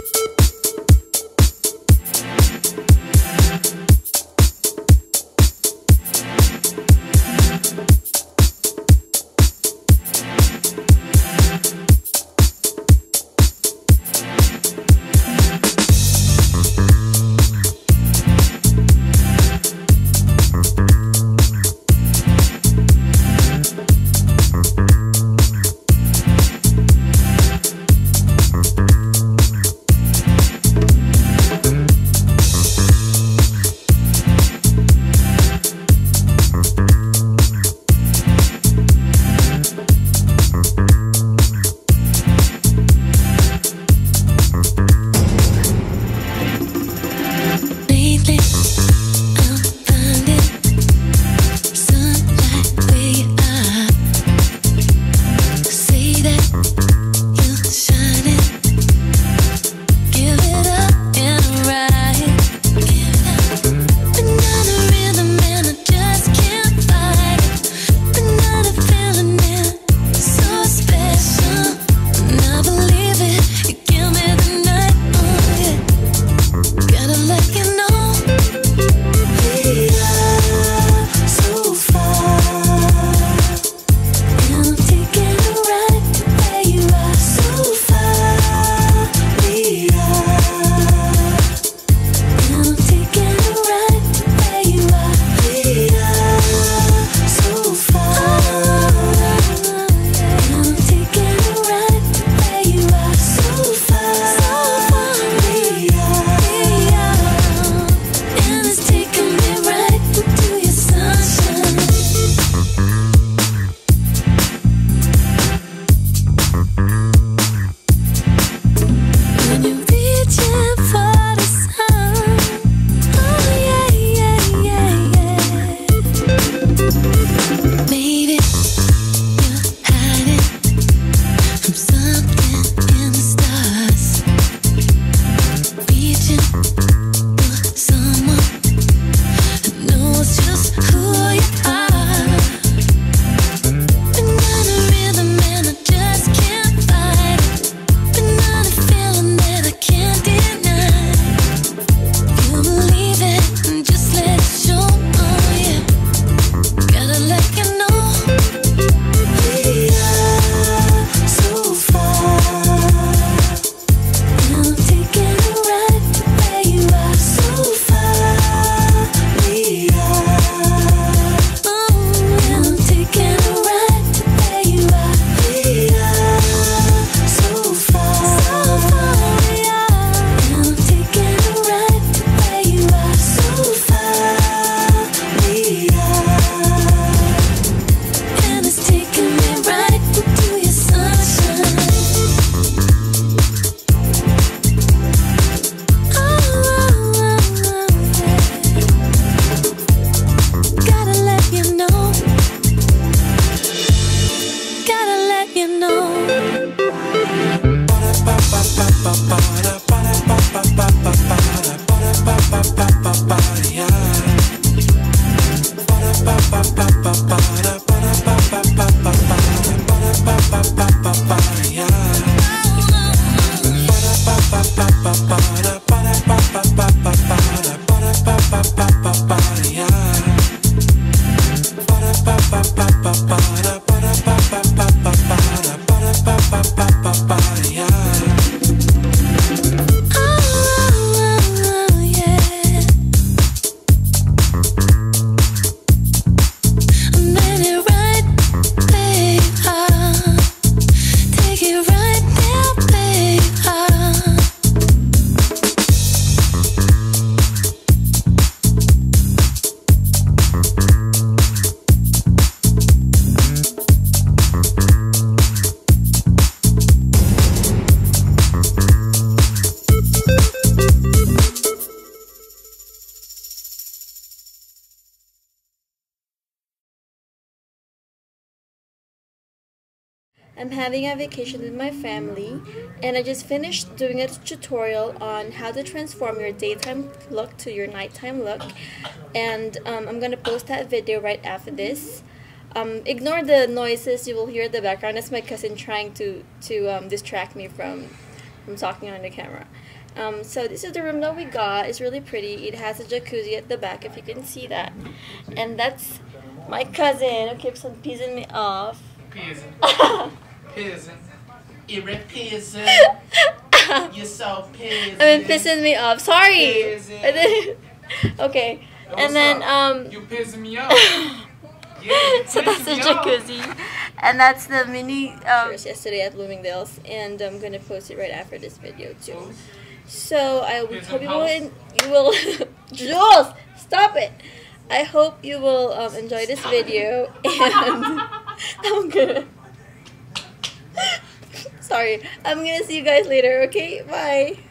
I'm having a vacation with my family, and I just finished doing a tutorial on how to transform your daytime look to your nighttime look, and I'm gonna post that video right after this. Ignore the noises you will hear in the background. That's my cousin trying to distract me from talking on the camera. So this is the room that we got. It's really pretty. It has a jacuzzi at the back, if you can see that. And that's my cousin who keeps on pissing me off. Pissing. Pissing. You're pissing. You're so pissing. I mean, pissing me off. Sorry. Okay. And then you pissing me off. So that's the jacuzzi, and that's the mini yesterday at Bloomingdale's, and I'm gonna post it right after this video too. So I hope you will Jules, stop it. I hope you will enjoy this video, and I'm gonna sorry, I'm gonna see you guys later. Okay, bye.